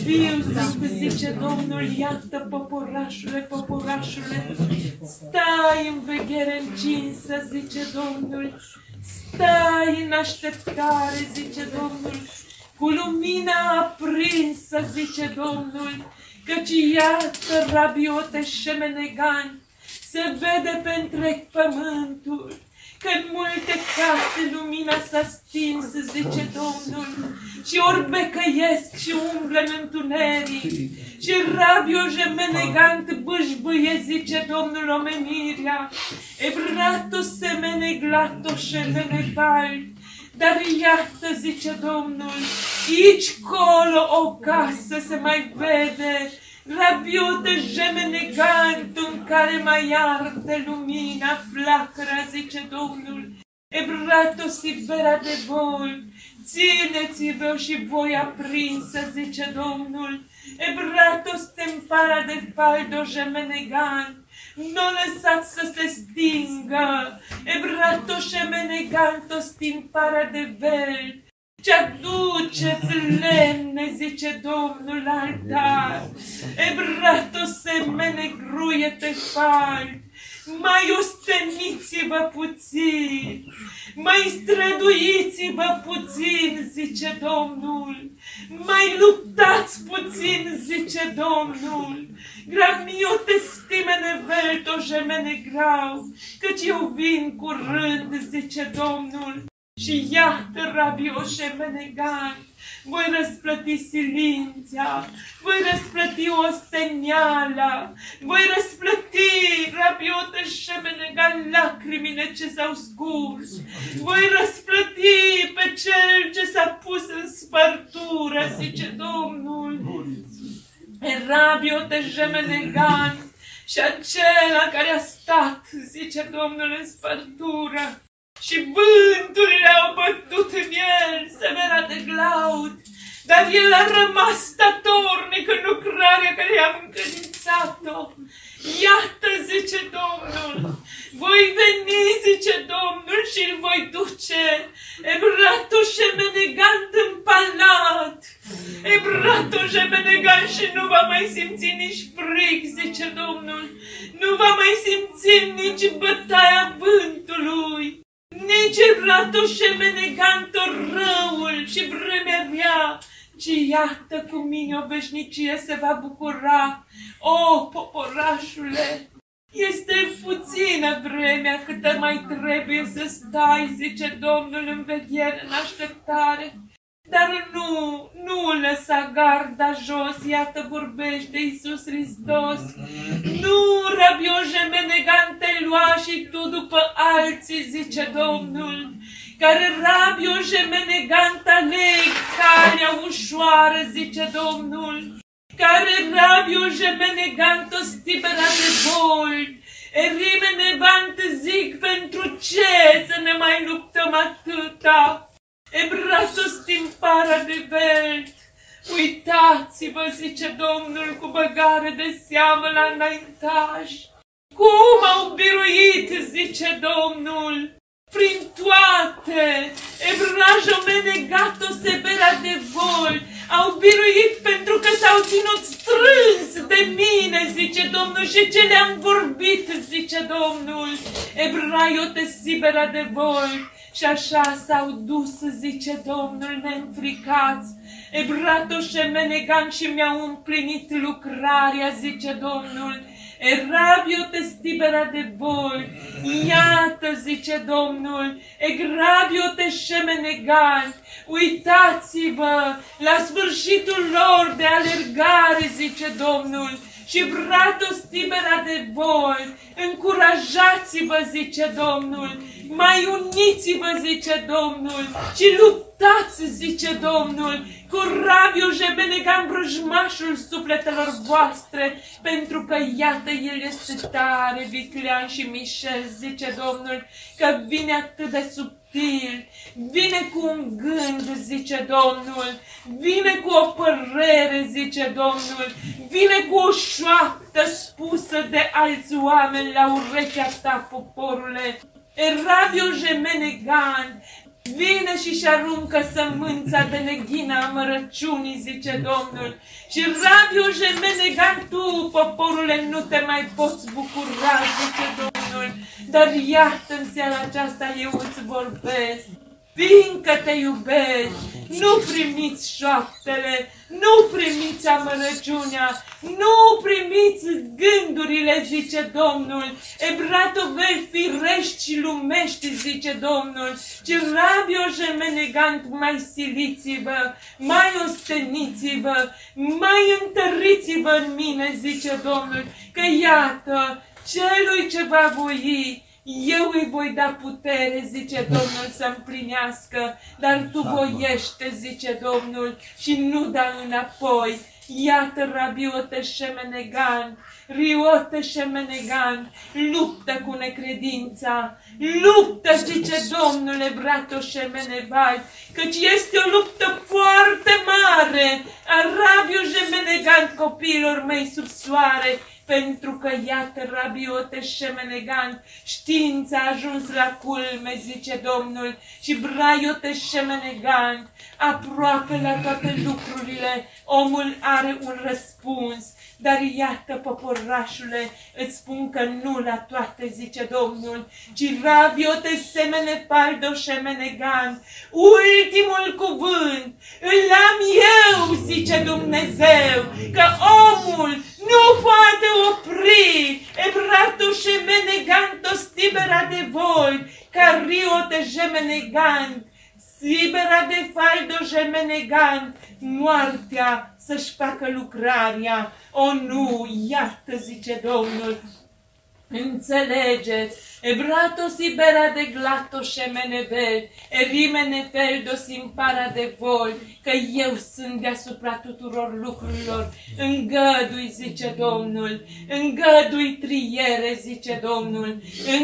viu, zice Domnul, iată, poporașule, poporașule, stai în veghere încinsă, zice Domnul, stai în așteptare, zice Domnul, cu lumina aprinsă, zice Domnul, căci iată, rabiote șemenegani, se vede pe întreg pământul, că în multe case lumina s-a stins, zice Domnul, și orbecăiesc și umblă în întuneric, și rabio jemenegant bâșbâie, zice Domnul, omenirea, ebrato semene glato șemene bal, dar iată, zice Domnul, aici colo o casă se mai vede, rabiotă jemenegant în care mai arde lumina flacăra, zice Domnul, ebrato sibera de voi, țineți-vă și voi aprinsă, zice Domnul, ebrato stempara de faldo jemenegant, nu lăsați să se stingă, ebrato jemeneganto stimpara de vel, ce aduceți lemne, zice Domnul, altar, ebrato semene gruiete fal, mai osteniți-vă puțin, mai străduiți-vă puțin, zice Domnul, mai luptați puțin, zice Domnul, gramio te stimene velto gemene grau, căci eu vin curând, zice Domnul, și iată, rabioșe menegan, voi răsplăti silința, voi răsplăti osteniala, voi răsplăti, rabiote șemenegan, lacrimile ce s-au scurs, voi răsplăti pe cel ce s-a pus în spărtură, zice Domnul, rabiote șemenegan, și acela care a stat, zice Domnul, în spărtură, și vânturile au bătut în el, severa de glaud, dar el a rămas statornic în lucrarea care i-am încredințat-o. Iată, zice Domnul, voi veni, zice Domnul, și îl voi duce, ebrato șemenegant în palat, ebrato șemenegant, și nu va mai simți nici frig, zice Domnul, nu va mai simți nici bătaia vântului, nici ebrato șemeneganto răul și vremea rea, ci iată cu mine o veșnicie se va bucura. O, poporașule, este puțină vremea câtă mai trebuie să stai, zice Domnul, în veghere, în așteptare. Dar nu lăsa garda jos, iată vorbește Iisus Hristos. Nu, rabio jemenegante, lua și tu după alții, zice Domnul, care rabio jemenegante aleg calea ușoară, zice Domnul, care rabio jemenegante stibera de boli, erimene vant zic, pentru ce să ne mai luptăm atâta? Ebrato stimpara de velt, uitați-vă, zice Domnul, cu băgare de seamă la înaintași, cum au biruit, zice Domnul, prin toate, ebrajo menegato severa de voi, au biruit pentru că s-au ținut strâns de mine, zice Domnul, și ce le-am vorbit, zice Domnul, ebraio te sibera de voi. Și așa s-au dus, zice Domnul, neînfricați, ebrato șemenegan, și mi-au împlinit lucrarea, zice Domnul, erabio te stibera de voi, iată, zice Domnul, egrabio te șemenegan, uitați-vă la sfârșitul lor de alergare, zice Domnul, și brato stibera de voi, încurajați-vă, zice Domnul, mai uniți-vă, zice Domnul, și luptați, zice Domnul, cu rabio jemenegan, vrăjmașul sufletelor voastre, pentru că, iată, el este tare, viclean și mișel, zice Domnul, că vine atât de subtil, vine cu un gând, zice Domnul, vine cu o părere, zice Domnul, vine cu o șoaptă spusă de alți oameni la urechea ta, poporule. Erabio jemenegan, Vine și-și aruncă sămânța de neghina amărăciunii, zice Domnul. Și rabiu jemenegan tu, poporule, nu te mai poți bucura, zice Domnul. Dar iată în seara aceasta eu îți vorbesc. Fiindcă te iubesc, nu primiți șoaptele, nu primiți amărăciunea, nu primiți gândurile, zice Domnul. Ebratoveli firești și lumești, zice Domnul. Ci rabio jemenegant, mai siliți-vă, mai osteniți-vă, mai întăriți-vă în mine, zice Domnul. Că iată, celui ce va voi, eu îi voi da putere, zice Domnul, să împlinească, dar tu voiește, zice Domnul, și nu da înapoi. Iată rabiote șemenegan, riote șemenegan, luptă cu necredința, luptă, zice Domnule, brato șemenevai, căci este o luptă foarte mare a rabiu șemenegan copiilor mei sub soare, pentru că, iată, rabiote șemenegan, știința a ajuns la culme, zice Domnul, și braiote șemenegan, aproape la toate lucrurile, omul are un răspuns. Dar iată, poporașule, îți spun că nu la toate, zice Domnul, ci rabiote semene paldo șemenegan, ultimul cuvânt îl am eu, zice Dumnezeu, că omul nu poate opri ebrato șemeneganto stibera de voi, ca riote șemenegant, libera de faldo jemenegan, moartea să-și facă lucrarea. O, nu, iată, zice Domnul, înțelegeți, ebratos ibera de glato șemenevel, erimene feldos impara de voi, că eu sunt deasupra tuturor lucrurilor. Îngădui, zice Domnul, îngădui triere, zice Domnul,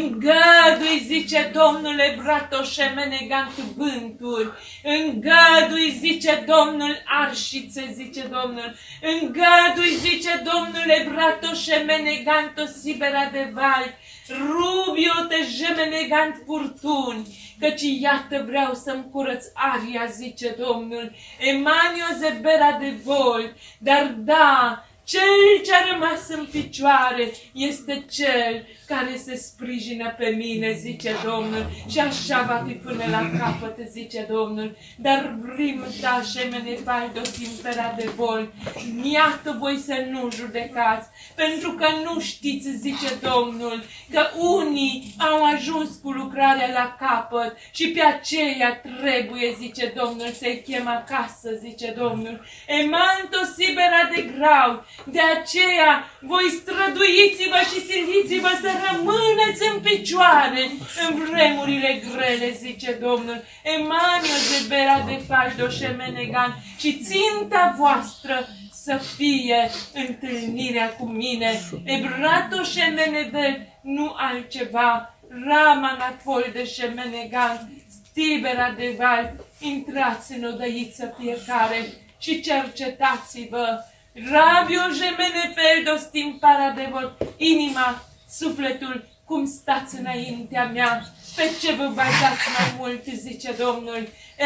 îngădui, zice Domnul, ebrato șemenegan vânturi, îngădui, zice Domnul, arșițe, zice Domnul, îngădui, zice Domnul, ebrato șemenegan sibera de val, rubio te jemenegant furtuni, căci iată vreau să-mi curăț aria, zice Domnul, emanio zebera de voi, dar da, cel ce a rămas în picioare este cel care se sprijină pe mine, zice Domnul, și așa va fi până la capăt, zice Domnul. Dar vrim ta șemene faldos impera de voi, iată voi să nu judecați, pentru că nu știți, zice Domnul, că unii au ajuns cu lucrarea la capăt și pe aceea trebuie, zice Domnul, să-i chem acasă, zice Domnul. Emanto sibera de grau, de aceea voi străduiți-vă și siliți-vă să rămâneți în picioare în vremurile grele, zice Domnul. Emanio zebera de faldo șemenegan, și ținta voastră să fie întâlnirea cu mine. Ebrato șemenevel, nu altceva. Ramana fol de șemenegan, stibera de val, intrați în odăiță fiecare și cercetați-vă. Rabio jemenefel stimpara de voi, inima, sufletul, cum stați înaintea mea, pe ce vă bazați mai mult, zice Domnul.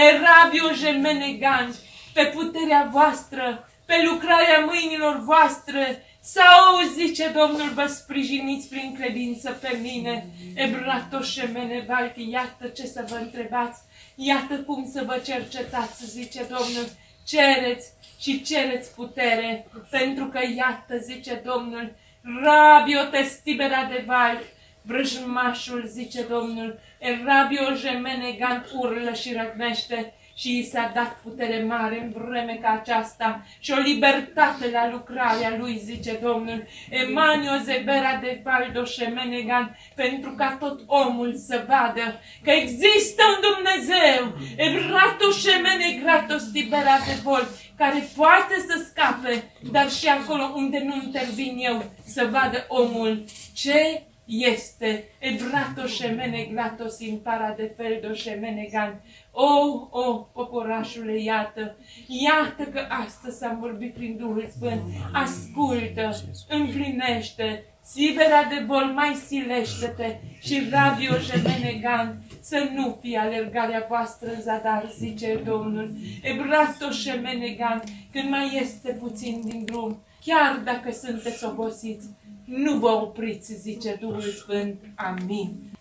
Rabio jemenegan, pe puterea voastră, pe lucrarea mâinilor voastre, sau, zice Domnul, vă sprijiniți prin credință pe mine. Ebrato șemeneval, iată ce să vă întrebați, iată cum să vă cercetați, zice Domnul. Cereți și cereți putere, pentru că iată, zice Domnul, rabio te stibera de val, vrăjmașul, zice Domnul, rabio jemenegan urlă și răgnește, și i s-a dat putere mare în vreme ca aceasta și o libertate la lucrarea lui, zice Domnul. Emanio zebera de faldo șemenegan, pentru ca tot omul să vadă că există un Dumnezeu, ebrato șemenegrato stibera de vol, care poate să scape, dar și acolo unde nu intervin eu, să vadă omul ce este. Ebrato șemeneglato simpara de feldo șemenegan. O, poporașule, iată, că astăzi am vorbit prin Duhul Sfânt. Ascultă, împlinește, Sibera de bol, mai silește-te și radio Jemenegan să nu fie alergarea voastră în zadar, zice Domnul. Ebrato Jemenegan, când mai este puțin din drum, chiar dacă sunteți obosiți, nu vă opriți, zice Duhul Sfânt. Amin.